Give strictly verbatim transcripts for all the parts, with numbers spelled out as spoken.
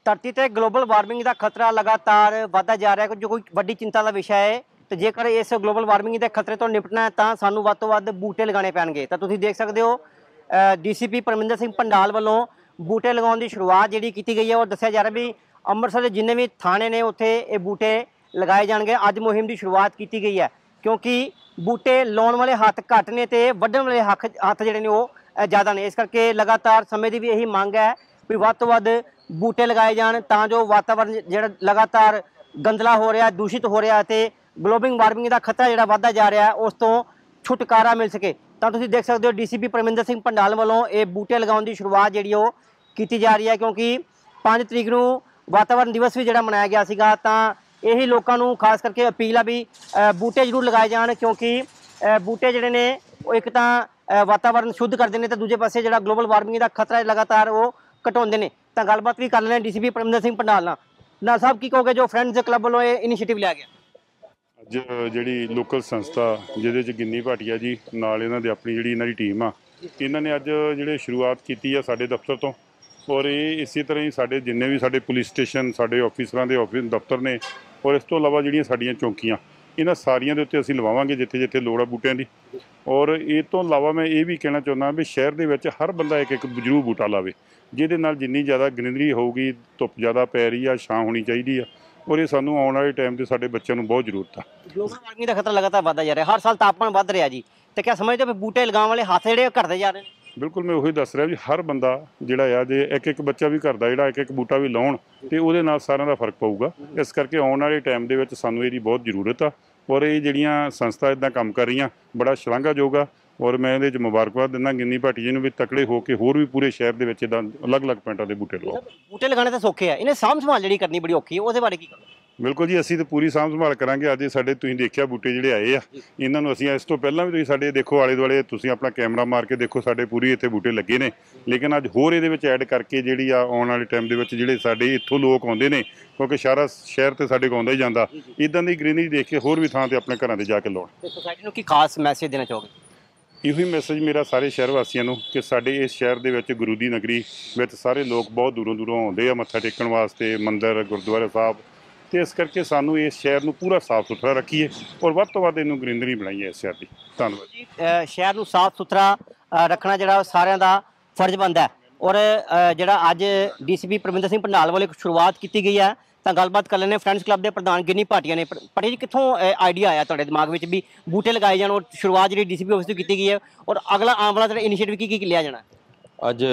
ਧਰਤੀ ਤੇ global warming ਦਾ ਖਤਰਾ ਲਗਾਤਾਰ ਵਧਦਾ ਜਾ ਰਿਹਾ ਹੈ, ਜੋ ਕੋਈ ਵੱਡੀ ਚਿੰਤਾ ਦਾ ਵਿਸ਼ਾ ਹੈ। ਤੇ ਜੇਕਰ ਇਸ ਗਲੋਬਲ ਵਾਰਮਿੰਗ ਦੇ ਖਤਰੇ ਤੋਂ ਨਿਪਟਣਾ ਹੈ ਤਾਂ ਸਾਨੂੰ ਵੱਧ ਤੋਂ ਵੱਧ ਬੂਟੇ ਲਗਾਉਣੇ ਪੈਣਗੇ। ਤਾਂ ਤੁਸੀਂ ਦੇਖ ਸਕਦੇ ਹੋ ਡੀਸੀਪੀ ਪਰਮਿੰਦਰ ਸਿੰਘ ਪੰਡਾਲ ਵੱਲੋਂ ਬੂਟੇ ਲਗਾਉਣ ਦੀ ਸ਼ੁਰੂਆਤ ਜਿਹੜੀ ਕੀਤੀ ਗਈ ਹੈ। ਔਰ ਦੱਸਿਆ ਜਾ ਰਿਹਾ ਵੀ ਅੰਮ੍ਰਿਤਸਰ ਦੇ ਜਿੰਨੇ ਵੀ ਥਾਣੇ ਨੇ ਉੱਥੇ ਇਹ ਬੂਟੇ ਲਗਾਏ ਜਾਣਗੇ। ਅੱਜ ਮੁਹਿੰਮ ਦੀ ਸ਼ੁਰੂਆਤ ਕੀਤੀ ਗਈ ਹੈ ਕਿਉਂਕਿ ਬੂਟੇ ਲਾਉਣ ਵਾਲੇ ਹੱਥ ਘੱਟ ਨੇ ਤੇ ਵੱਢਣ ਵਾਲੇ ਹੱਥ ਹੱਥ ਜਿਹੜੇ ਨੇ ਉਹ ਜ਼ਿਆਦਾ ਨੇ। ਇਸ ਕਰਕੇ ਲਗਾਤਾਰ ਸਮੇਂ ਦੀ ਵੀ ਇਹੀ ਮੰਗ ਹੈ ਵੀ ਵੱਧ ਤੋਂ ਵੱਧ ਬੂਟੇ ਲਗਾਏ ਜਾਣ ਤਾਂ ਜੋ ਵਾਤਾਵਰਨ ਜਿਹੜਾ ਲਗਾਤਾਰ ਗੰਦਲਾ ਹੋ ਰਿਹਾ, ਦੂਸ਼ਿਤ ਹੋ ਰਿਹਾ ਤੇ ਗਲੋਬਲ ਵਾਰਮਿੰਗ ਦਾ ਖਤਰਾ ਜਿਹੜਾ ਵੱਧਦਾ ਜਾ ਰਿਹਾ ਉਸ ਤੋਂ ਛੁਟਕਾਰਾ ਮਿਲ ਸਕੇ। ਤਾਂ ਤੁਸੀਂ ਦੇਖ ਸਕਦੇ ਹੋ ਡੀਸੀਪੀ ਪਰਮਿੰਦਰ ਸਿੰਘ ਪੰਡਾਲ ਵੱਲੋਂ ਇਹ ਬੂਟੇ ਲਗਾਉਣ ਦੀ ਸ਼ੁਰੂਆਤ ਜਿਹੜੀ ਉਹ ਕੀਤੀ ਜਾ ਰਹੀ ਹੈ ਕਿਉਂਕਿ ਪੰਜ ਤਰੀਕ ਨੂੰ ਵਾਤਾਵਰਨ ਦਿਵਸ ਵੀ ਜਿਹੜਾ ਮਨਾਇਆ ਗਿਆ ਸੀਗਾ। ਤਾਂ ਇਹੀ ਲੋਕਾਂ ਨੂੰ ਖਾਸ ਕਰਕੇ ਅਪੀਲ ਆ ਵੀ ਬੂਟੇ ਜ਼ਰੂਰ ਲਗਾਏ ਜਾਣ ਕਿਉਂਕਿ ਬੂਟੇ ਜਿਹੜੇ ਨੇ ਉਹ ਇੱਕ ਤਾਂ ਵਾਤਾਵਰਨ ਸ਼ੁੱਧ ਕਰਦੇ ਨੇ ਤੇ ਦੂਜੇ ਪਾਸੇ ਜਿਹੜਾ ਗਲੋਬਲ ਵਾਰਮਿੰਗ ਦਾ ਖਤਰਾ ਲਗਾਤਾਰ ਉਹ ਘਟਾਉਂਦੇ ਨੇ। ਤਾਂ ਗੱਲਬਾਤ ਵੀ ਕਰ ਲੈਣੇ ਡੀਸੀਪੀ ਪਰਮਿੰਦਰ ਸਿੰਘ ਪੰਡਾਲ ਨਾਲ। ਨਾਲ ਸਾਹਿਬ ਕੀ ਕਹੋਗੇ ਜੋ ਫਰੈਂਡਸ ਕਲੱਬ ਵੱਲੋਂ ਇਹ ਇਨੀਸ਼ੀਏਟਿਵ ਲਿਆ ਗਿਆ? ਅੱਜ ਜਿਹੜੀ ਲੋਕਲ ਸੰਸਥਾ ਜਿਹਦੇ 'ਚ ਗਿੰਨੀ ਭਾਟੀਆ ਜੀ ਨਾਲ ਇਹਨਾਂ ਦੇ ਆਪਣੀ ਜਿਹੜੀ ਇਹਨਾਂ ਦੀ ਟੀਮ ਆ, ਇਹਨਾਂ ਨੇ ਅੱਜ ਜਿਹੜੇ ਸ਼ੁਰੂਆਤ ਕੀਤੀ ਆ ਸਾਡੇ ਦਫ਼ਤਰ ਤੋਂ। ਔਰ ਇਹ ਇਸੇ ਤਰ੍ਹਾਂ ਹੀ ਸਾਡੇ ਜਿੰਨੇ ਵੀ ਸਾਡੇ ਪੁਲਿਸ ਸਟੇਸ਼ਨ, ਸਾਡੇ ਆਫਿਸਰਾਂ ਦੇ ਆਫਿਸ ਦਫ਼ਤਰ ਨੇ ਔਰ ਇਸ ਤੋਂ ਇਲਾਵਾ ਜਿਹੜੀਆਂ ਸਾਡੀਆਂ ਚੌਂਕੀਆਂ, ਇਹਨਾਂ ਸਾਰੀਆਂ ਦੇ ਉੱਤੇ ਅਸੀਂ ਲਵਾਵਾਂਗੇ ਜਿੱਥੇ ਜਿੱਥੇ ਲੋੜ ਆ ਬੂਟਿਆਂ ਦੀ। ਔਰ ਇਹ ਤੋਂ ਇਲਾਵਾ ਮੈਂ ਇਹ ਵੀ ਕਹਿਣਾ ਚਾਹੁੰਦਾ ਵੀ ਸ਼ਹਿਰ ਦੇ ਵਿੱਚ ਹਰ ਬੰਦਾ ਇੱਕ ਇੱਕ ਜ਼ਰੂਰ ਬੂਟਾ ਲਾਵੇ, ਜਿਹਦੇ ਨਾਲ ਜਿੰਨੀ ਜ਼ਿਆਦਾ ਗ੍ਰੀਨਰੀ ਹੋਊਗੀ, ਧੁੱਪ ਜ਼ਿਆਦਾ ਪੈ ਰਹੀ ਆ, ਛਾਂ ਹੋਣੀ ਚਾਹੀਦੀ ਆ। ਔਰ ਇਹ ਸਾਨੂੰ ਆਉਣ ਵਾਲੇ ਟਾਈਮ 'ਤੇ ਸਾਡੇ ਬੱਚਿਆਂ ਨੂੰ ਬਹੁਤ ਜ਼ਰੂਰਤ ਆ। ਗਲੋਬਲ ਵਾਰਮਿੰਗ ਦਾ ਖਤਰਾ ਲਗਾਤਾਰ ਵੱਧਦਾ ਜਾ ਰਿਹਾ, ਹਰ ਸਾਲ ਤਾਪਮਾਨ ਵੱਧ ਰਿਹਾ ਜੀ, ਤੇ ਕਿਆ ਸਮਝਦੇ ਹੋ ਬੂਟੇ ਲਗਾਉਣ ਵਾਲੇ ਹੱਥ ਜਿਹੜੇ ਘਟਦੇ ਜਾ ਰਹੇ ਨੇ? ਬਿਲਕੁਲ, ਮੈਂ ਉਹੀ ਦੱਸ ਰਿਹਾ ਵੀ ਹਰ ਬੰਦਾ ਜਿਹੜਾ ਆ ਜੇ ਇੱਕ ਇੱਕ ਬੱਚਾ ਵੀ ਘਰ ਦਾ ਜਿਹੜਾ ਇੱਕ ਇੱਕ ਬੂਟਾ ਵੀ ਲਾਉਣ ਤੇ ਉਹਦੇ ਨਾਲ ਸਾਰਿਆਂ ਦਾ ਫਰਕ ਪਊਗਾ। ਇਸ ਕਰਕੇ ਆਉਣ ਵਾਲੇ ਟਾਈਮ ਦੇ ਵਿੱਚ ਸਾਨੂੰ ਇਹਦੀ ਬਹੁਤ ਜ਼ਰੂਰਤ ਆ। ਔਰ ਇਹ ਜਿਹੜੀਆਂ ਸੰਸਥਾ ਇੱਦਾਂ ਕੰਮ ਕਰ ਰਹੀਆਂ ਬੜਾ ਸ਼ਲਾਘਾਯੋਗ ਆ। ਔਰ ਮੈਂ ਇਹਦੇ 'ਚ ਮੁਬਾਰਕਬਾਦ ਦਿੰਦਾ ਗਿੰਨੀ ਭਾਟੀ ਜੀ ਨੂੰ ਵੀ ਤਕੜੇ ਹੋ ਕੇ ਹੋਰ ਵੀ ਪੂਰੇ ਸ਼ਹਿਰ ਦੇ ਵਿੱਚ ਇੱਦਾਂ ਅਲੱਗ-ਅਲੱਗ ਪਿੰਡਾਂ ਦੇ ਬੂਟੇ ਲਗਾਓ। ਬੂਟੇ ਲਗਾਉਣੇ ਤਾਂ ਸੌਖੇ ਆ, ਇਹਨੇ ਸਾਂਭ ਸੰਭਾਲ ਜਿਹੜੀ ਕਰਨੀ ਬੜੀ ਔਖੀ ਹੈ, ਉਹਦੇ ਬਾਰੇ ਕੀ ਕਹੋ? ਬਿਲਕੁਲ ਜੀ, ਅਸੀਂ ਤਾਂ ਪੂਰੀ ਸਾਂਭ ਸੰਭਾਲ ਕਰਾਂਗੇ। ਅੱਜ ਸਾਡੇ ਤੁਸੀਂ ਦੇਖਿਆ ਬੂਟੇ ਜਿਹੜੇ ਆਏ ਆ, ਇਹਨਾਂ ਨੂੰ ਅਸੀਂ ਇਸ ਤੋਂ ਪਹਿਲਾਂ ਵੀ ਤੁਸੀਂ ਸਾਡੇ ਦੇਖੋ ਆਲੇ ਦੁਆਲੇ, ਤੁਸੀਂ ਆਪਣਾ ਕੈਮਰਾ ਮਾਰ ਕੇ ਦੇਖੋ ਸਾਡੇ ਪੂਰੀ ਇੱਥੇ ਬੂਟੇ ਲੱਗੇ ਨੇ। ਲੇਕਿਨ ਅੱਜ ਹੋਰ ਇਹਦੇ ਵਿੱਚ ਐਡ ਕਰਕੇ ਜਿਹੜੀ ਆ ਆਉਣ ਵਾਲੇ ਟਾਈਮ ਦੇ ਵਿੱਚ ਜਿਹੜੇ ਸਾਡੇ ਇੱਥੋਂ ਲੋਕ ਆਉਂਦੇ ਨੇ, ਕਿਉਂਕਿ ਸਾਰਾ ਸ਼ਹਿਰ ਤੇ ਸਾਡੇ ਕੋਲ ਆਉਂਦਾ ਹੀ ਜਾਂਦਾ, ਇੱਦਾਂ ਦੀ ਗ੍ਰੀਨਰੀ ਦੇਖ ਕੇ ਹੋਰ ਵੀ ਥਾਂ 'ਤੇ ਆਪਣੇ ਘਰਾਂ 'ਤੇ ਜਾ ਕੇ ਲਾਉਣ। ਤੇ ਸੋਸਾਇਟੀ ਨੂੰ ਕੀ ਖਾਸ ਮੈਸੇਜ ਦੇਣਾ ਚਾਹੋਗੇ? ਇਹੋ ਹੀ ਮੈਸੇਜ ਮੇਰਾ ਸਾਰੇ ਸ਼ਹਿਰ ਵਾਸੀਆਂ ਨੂੰ ਕਿ ਸਾਡੇ ਇਸ ਸ਼ਹਿਰ ਦੇ ਵਿੱਚ ਗੁਰੂ ਦੀ ਨਗਰੀ ਵਿੱਚ ਸਾਰੇ ਲੋਕ ਬਹੁਤ ਦੂਰੋਂ ਦੂਰੋਂ ਆਉਂਦੇ ਆ ਮੱਥਾ ਟੇਕਣ ਵਾਸਤੇ, ਮੰਦਿਰ ਗੁਰਦੁਆਰਾ ਸਾਹਿਬ, ਤੇ ਇਸ ਕਰਕੇ ਸਾਨੂੰ ਇਸ ਸ਼ਹਿਰ ਨੂੰ ਪੂਰਾ ਸਾਫ਼ ਸੁਥਰਾ ਰੱਖੀਏ ਔਰ ਵੱਧ ਤੋਂ ਵੱਧ ਇਹਨੂੰ ਗ੍ਰੀਨਰੀ ਬਣਾਈਏ ਇਸ ਸ਼ਹਿਰ ਦੀ। ਧੰਨਵਾਦ ਜੀ। ਸ਼ਹਿਰ ਨੂੰ ਸਾਫ਼ ਸੁਥਰਾ ਰੱਖਣਾ ਜਿਹੜਾ ਸਾਰਿਆਂ ਦਾ ਫਰਜ਼ ਬਣਦਾ ਹੈ। ਔਰ ਜਿਹੜਾ ਅੱਜ ਡੀਸੀਪੀ ਪਰਮਿੰਦਰ ਸਿੰਘ ਪੰਡਾਲ ਵੱਲੋਂ ਇੱਕ ਸ਼ੁਰੂਆਤ ਕੀਤੀ ਗਈ ਹੈ, ਤਾਂ ਗੱਲਬਾਤ ਕਰ ਲੈਣੇ ਫਰੈਂਡਸ ਕਲੱਬ ਦੇ ਪ੍ਰਧਾਨ ਗਿੰਨੀ ਭਾਟੀਆ ਨੇ। ਭਾਟੀਆ ਜੀ, ਕਿੱਥੋਂ ਆਈਡੀਆ ਆਇਆ ਤੁਹਾਡੇ ਦਿਮਾਗ ਵਿੱਚ ਵੀ ਬੂਟੇ ਲਗਾਏ ਜਾਣ ਔਰ ਸ਼ੁਰੂਆਤ ਜਿਹੜੀ ਡੀਸੀਪੀ ਆਫਿਸ ਤੋਂ ਕੀਤੀ ਗਈ ਹੈ ਔਰ ਅਗਲਾ ਆਉਣ ਵਾਲਾ ਜਿਹੜਾ ਇਨੀਸ਼ੀਏਟਿਵ ਕੀ ਕੀ ਲਿਆ ਜਾਣਾ? ਅੱਜ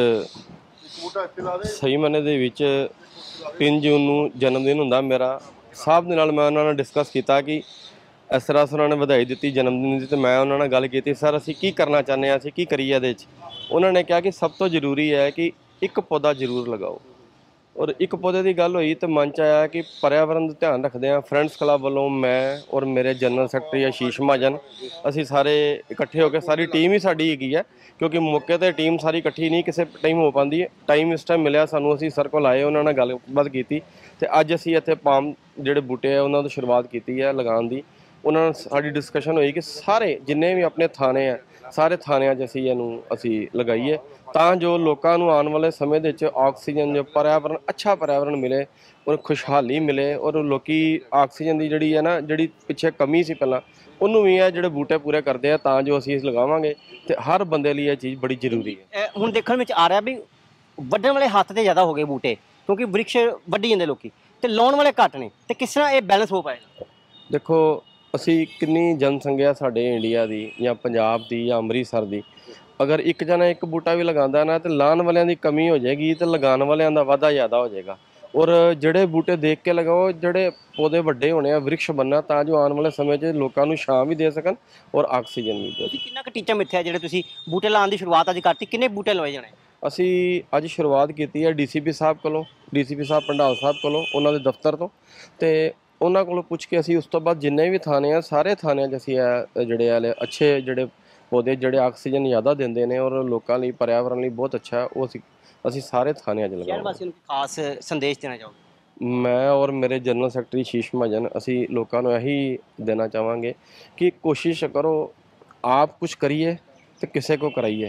ਸਹੀ ਮੰਨੇ ਦੇ ਵਿੱਚ ਤਿੰਨ ਜੂਨ ਨੂੰ ਜਨਮ ਦਿਨ ਹੁੰਦਾ ਮੇਰਾ। ਸਾਹਿਬ ਦੇ ਨਾਲ ਮੈਂ ਉਹਨਾਂ ਨਾਲ ਡਿਸਕਸ ਕੀਤਾ ਕਿ ਇਸ ਤਰ੍ਹਾਂ ਉਹਨਾਂ ਨੇ ਵਧਾਈ ਦਿੱਤੀ ਜਨਮ ਦਿਨ ਦੀ, ਅਤੇ ਮੈਂ ਉਹਨਾਂ ਨਾਲ ਗੱਲ ਕੀਤੀ ਸਰ ਅਸੀਂ ਕੀ ਕਰਨਾ ਚਾਹੁੰਦੇ ਹਾਂ, ਅਸੀਂ ਕੀ ਕਰੀਏ ਇਹਦੇ 'ਚ। ਉਹਨਾਂ ਨੇ ਕਿਹਾ ਕਿ ਸਭ ਤੋਂ ਜ਼ਰੂਰੀ ਹੈ ਕਿ ਇੱਕ ਪੌਦਾ ਜ਼ਰੂਰ ਲਗਾਓ। ਔਰ ਇੱਕ ਪੌਦੇ ਦੀ ਗੱਲ ਹੋਈ ਤਾਂ ਮਨ 'ਚ ਆਇਆ ਕਿ ਪਰਿਆਵਰਨ ਦਾ ਧਿਆਨ ਰੱਖਦੇ ਹਾਂ। ਫਰੈਂਡਸ ਕਲੱਬ ਵੱਲੋਂ ਮੈਂ ਔਰ ਮੇਰੇ ਜਨਰਲ ਸੈਕਟਰੀ ਆਸ਼ੀਸ਼ ਮਹਾਜਨ, ਅਸੀਂ ਸਾਰੇ ਇਕੱਠੇ ਹੋ ਕੇ, ਸਾਰੀ ਟੀਮ ਹੀ ਸਾਡੀ ਹੈਗੀ ਹੈ ਕਿਉਂਕਿ ਮੌਕੇ 'ਤੇ ਟੀਮ ਸਾਰੀ ਇਕੱਠੀ ਨਹੀਂ ਕਿਸੇ ਟਾਈਮ ਹੋ ਪਾਉਂਦੀ ਹੈ। ਟਾਈਮ ਇਸ ਟਾਈਮ ਮਿਲਿਆ ਸਾਨੂੰ, ਅਸੀਂ ਸਰ ਕੋਲ ਆਏ, ਉਹਨਾਂ ਨਾਲ ਗੱਲਬਾਤ ਕੀਤੀ ਅਤੇ ਅੱਜ ਅਸੀਂ ਇੱਥੇ ਪਾਮ ਜਿਹੜੇ ਬੂਟੇ ਆ ਉਹਨਾਂ ਦੀ ਸ਼ੁਰੂਆਤ ਕੀਤੀ ਹੈ ਲਗਾਉਣ ਦੀ। ਉਹਨਾਂ ਨਾਲ ਸਾਡੀ ਡਿਸਕਸ਼ਨ ਹੋਈ ਕਿ ਸਾਰੇ ਜਿੰਨੇ ਵੀ ਆਪਣੇ ਥਾਣੇ ਆ, ਸਾਰੇ ਥਾਣਿਆਂ 'ਚ ਅਸੀਂ ਇਹਨੂੰ ਅਸੀਂ ਲਗਾਈਏ ਤਾਂ ਜੋ ਲੋਕਾਂ ਨੂੰ ਆਉਣ ਵਾਲੇ ਸਮੇਂ ਦੇ ਵਿੱਚ ਆਕਸੀਜਨ, ਜੋ ਪਰਿਆਵਰਨ ਅੱਛਾ ਪਰਿਆਵਰਨ ਮਿਲੇ ਔਰ ਖੁਸ਼ਹਾਲੀ ਮਿਲੇ। ਔਰ ਲੋਕੀ ਆਕਸੀਜਨ ਦੀ ਜਿਹੜੀ ਹੈ ਨਾ, ਜਿਹੜੀ ਪਿੱਛੇ ਕਮੀ ਸੀ ਪਹਿਲਾਂ, ਉਹਨੂੰ ਵੀ ਇਹ ਜਿਹੜੇ ਬੂਟੇ ਪੂਰੇ ਕਰਦੇ ਆ ਤਾਂ ਜੋ ਅਸੀਂ ਇਸ ਲਗਾਵਾਂਗੇ। ਅਤੇ ਹਰ ਬੰਦੇ ਲਈ ਇਹ ਚੀਜ਼ ਬੜੀ ਜ਼ਰੂਰੀ ਹੈ। ਹੁਣ ਦੇਖਣ ਵਿੱਚ ਆ ਰਿਹਾ ਵੀ ਵੱਢਣ ਵਾਲੇ ਹੱਥ 'ਤੇ ਜ਼ਿਆਦਾ ਹੋ ਗਏ ਬੂਟੇ ਕਿਉਂਕਿ ਵ੍ਰਿਕਸ਼ ਵੱਢੀ ਜਾਂਦੇ ਲੋਕੀ ਅਤੇ ਲਾਉਣ ਵਾਲੇ ਘੱਟ ਨੇ, ਅਤੇ ਕਿਸ ਤਰ੍ਹਾਂ ਇਹ ਬੈਲੈਂਸ ਹੋ ਪਾਏਗਾ? ਦੇਖੋ, ਅਸੀਂ ਕਿੰਨੀ ਜਨਸੰਖਿਆ ਸਾਡੇ ਇੰਡੀਆ ਦੀ ਜਾਂ ਪੰਜਾਬ ਦੀ ਜਾਂ ਅੰਮ੍ਰਿਤਸਰ ਦੀ, ਅਗਰ ਇੱਕ ਜਣਾ ਇੱਕ ਬੂਟਾ ਵੀ ਲਗਾਉਂਦਾ ਨਾ ਤਾਂ ਲਾਉਣ ਵਾਲਿਆਂ ਦੀ ਕਮੀ ਹੋ ਜਾਏਗੀ ਅਤੇ ਲਗਾਉਣ ਵਾਲਿਆਂ ਦਾ ਵਾਧਾ ਜ਼ਿਆਦਾ ਹੋ ਜਾਏਗਾ। ਔਰ ਜਿਹੜੇ ਬੂਟੇ ਦੇਖ ਕੇ ਲਗਾਓ, ਜਿਹੜੇ ਪੌਦੇ ਵੱਡੇ ਹੋਣੇ ਆ, ਵ੍ਰਿਕਸ਼ ਬਣਨਾ, ਤਾਂ ਜੋ ਆਉਣ ਵਾਲੇ ਸਮੇਂ 'ਚ ਲੋਕਾਂ ਨੂੰ ਛਾਂ ਵੀ ਦੇ ਸਕਣ ਔਰ ਆਕਸੀਜਨ ਵੀ ਦੇ। ਤੁਸੀਂ ਕਿੰਨਾ ਕੁ ਟੀਚਾ ਮਿੱਥਿਆ ਜਿਹੜੇ ਤੁਸੀਂ ਬੂਟੇ ਲਾਉਣ ਦੀ ਸ਼ੁਰੂਆਤ ਅੱਜ ਕਰਤੀ, ਕਿੰਨੇ ਬੂਟੇ ਲਵਾਏ ਜਾਣੇ? ਅਸੀਂ ਅੱਜ ਸ਼ੁਰੂਆਤ ਕੀਤੀ ਹੈ ਡੀਸੀਪੀ ਸਾਹਿਬ ਕੋਲੋਂ, ਡੀਸੀਪੀ ਸਾਹਿਬ ਪੰਡਾਲ ਸਾਹਿਬ ਕੋਲੋਂ, ਉਹਨਾਂ ਦੇ ਦਫ਼ਤਰ ਤੋਂ, ਅਤੇ ਉਹਨਾਂ ਕੋਲੋਂ ਪੁੱਛ ਕੇ ਅਸੀਂ ਉਸ ਤੋਂ ਬਾਅਦ ਜਿੰਨੇ ਵੀ ਥਾਣੇ ਆ ਸਾਰੇ ਥਾਣਿਆਂ 'ਚ ਅਸੀਂ ਇਹ ਜਿਹੜੇ ਵਾਲੇ ਅੱਛੇ ਜਿਹੜੇ ਪੌਦੇ ਜਿਹੜੇ ਆਕਸੀਜਨ ਜ਼ਿਆਦਾ ਦਿੰਦੇ ਨੇ ਔਰ ਲੋਕਾਂ ਲਈ ਪਰਿਆਵਰਨ ਲਈ ਬਹੁਤ ਅੱਛਾ, ਉਹ ਅਸੀਂ ਅਸੀਂ ਸਾਰੇ ਥਾਣਿਆਂ 'ਚ ਲਗਾਵਾਂਗੇ। ਸ਼ਹਿਰ ਵਾਸੀਆਂ ਨੂੰ ਖਾਸ ਸੰਦੇਸ਼ ਦੇਣਾ ਚਾਹੋਗੇ? ਮੈਂ ਔਰ ਮੇਰੇ ਜਨਰਲ ਸੈਕਟਰੀ ਆਸ਼ੀਸ਼ ਮਹਾਜਨ ਅਸੀਂ ਲੋਕਾਂ ਨੂੰ ਇਹੀ ਦੇਣਾ ਚਾਹਾਂਗੇ ਕਿ ਕੋਸ਼ਿਸ਼ ਕਰੋ ਆਪ ਕੁਛ ਕਰੀਏ ਤੇ ਕਿਸੇ ਕੋ ਕਰਾਈਏ।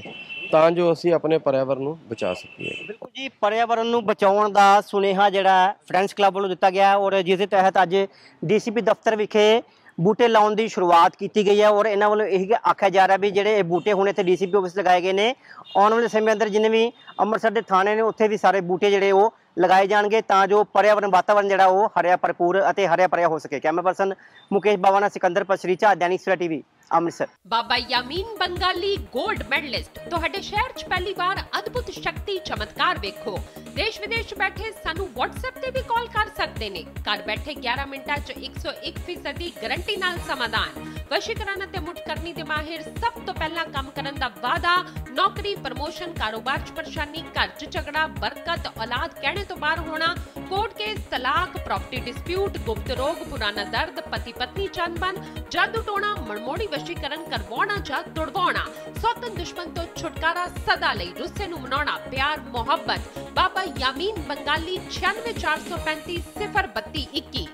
ਤਾਂ ਜੋ ਅਸੀਂ ਆਪਣੇ ਪਰਿਆਵਰਨ ਨੂੰ ਬਚਾ ਸਕੀਏ। ਬਿਲਕੁਲ ਜੀ, ਪਰਿਆਵਰਨ ਨੂੰ ਬਚਾਉਣ ਦਾ ਸੁਨੇਹਾ ਜਿਹੜਾ ਫਰੈਂਡਸ ਕਲੱਬ ਵੱਲੋਂ ਦਿੱਤਾ ਗਿਆ ਔਰ ਜਿਸ ਦੇ ਤਹਿਤ ਅੱਜ ਡੀਸੀਪੀ ਦਫ਼ਤਰ ਵਿਖੇ ਬੂਟੇ ਲਾਉਣ ਦੀ ਸ਼ੁਰੂਆਤ ਕੀਤੀ ਗਈ ਹੈ ਔਰ ਇਹਨਾਂ ਵੱਲੋਂ ਇਹ ਆਖਿਆ ਜਾ ਰਿਹਾ ਵੀ ਜਿਹੜੇ ਇਹ ਬੂਟੇ ਹੁਣ ਇੱਥੇ ਡੀਸੀਪੀ ਆਫਿਸ ਲਗਾਏ ਗਏ ਨੇ, ਆਉਣ ਵਾਲੇ ਸਮੇਂ ਅੰਦਰ ਜਿੰਨੇ ਵੀ ਅੰਮ੍ਰਿਤਸਰ ਦੇ ਥਾਣੇ ਨੇ ਉੱਥੇ ਵੀ ਸਾਰੇ ਬੂਟੇ ਜਿਹੜੇ ਉਹ ਲਗਾਏ ਜਾਣਗੇ ਤਾਂ ਜੋ ਪਰਿਆਵਰਨ ਵਾਤਾਵਰਨ ਜਿਹੜਾ ਉਹ ਹਰਿਆ ਭਰਪੂਰ ਅਤੇ ਹਰਿਆ ਭਰਿਆ ਹੋ ਸਕੇ। ਕੈਮਰਾ ਪਰਸਨ ਮੁਕੇਸ਼ ਬਾਵਾ ਨਾਲ Sikandar Pasricha, Dainik Savera TV, Amritsar. Baba Yamin Bengali gold medalist ਤੁਹਾਡੇ ਸ਼ਹਿਰ 'ਚ ਪਹਿਲੀ ਵਾਰ ਅਦਭੁਤ ਸ਼ਕਤੀ ਚਮਤਕਾਰ ਵੇਖੋ। ਦੇਸ਼ ਵਿਦੇਸ਼ ਬੈਠੇ ਸਾਨੂੰ WhatsApp ਤੇ ਵੀ ਕਾਲ ਕਰ ਸਕਦੇ ਨੇ। ਘਰ ਬੈਠੇ ਗਿਆਰਾਂ ਮਿੰਟਾਂ 'ਚ ਇੱਕ ਸੌ ਇੱਕ ਫੀਸਦ ਦੀ ਗਾਰੰਟੀ ਨਾਲ ਸਮਾਧਾਨ। ਵਸ਼ੀਕਰਨ ਅਤੇ ਮੁਠਕਰਨੀ ਦੇ ਮਾਹਿਰ, ਸਭ ਤੋਂ ਪਹਿਲਾਂ ਕੰਮ ਕਰਨ ਦਾ ਵਾਅਦਾ। ਨੌਕਰੀ, ਪ੍ਰਮੋਸ਼ਨ, ਕਾਰੋਬਾਰ 'ਚ ਪਰੇਸ਼ਾਨੀ, ਘਰ 'ਚ ਝਗੜਾ, ਬਰਕਤ, ਔਲਾਦ ਕਹਿਣੇ ਤੋਂ ਬਾਹਰ ਹੋਣਾ, ਕੋਰਟ ਕੇਸ, ਤਲਾਕ, ਪ੍ਰਾਪਰਟੀ ਡਿਸਪਿਊਟ, ਗੁਪਤ ਰੋਗ, ਪੁਰਾਣਾ ਦਰਦ, ਪਤੀ ਪਤਨੀ ਚੰਬਨ, ਜਾਦੂ ਟੋਣਾ, ਮਨਮੋੜੀ ਵਸ਼ੀਕਰਨ ਕਰਵਾਉਣਾ ਜਾਂ ਤੁੜਵਾਉਣਾ, ਸੌਤਨ ਦੁਸ਼ਮਣ ਤੋਂ ਛੁਟਕਾਰਾ, ਸਦਾ ਲਈ ਰੁੱਸੇ ਨੂੰ ਮਨਾਉਣਾ, ਪਿਆਰ ਮੁਹੱਬਤ। ਬਾਬਾ ਯਾਮੀਨ ਬੰਗਾਲੀ, ਛਿਆਨਵੇਂ ਚਾਰ ਸੌ ਪੈਂਤੀ ਸਿਫਰ ਬੱਤੀ ਇੱਕੀ।